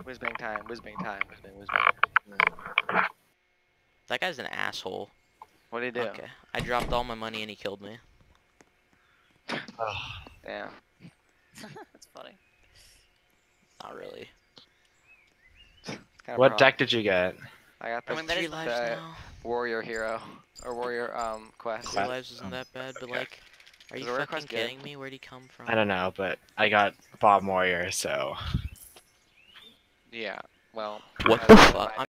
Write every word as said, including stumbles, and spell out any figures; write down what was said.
Whiz bang time, whiz bang time, whiz bang, whiz bang. That guy's an asshole. What did he do? Okay, I dropped all my money and he killed me. Damn. That's funny. Not really. What deck did you get? I got the, I mean, that Three is lives the now. warrior hero or warrior um quest. Three lives isn't that bad, but Okay. like, are Is you the warrior fucking quest good? kidding me? Where'd he come from? I don't know, but I got Bob Moyer, so. Yeah. Well. What that's the my fuck?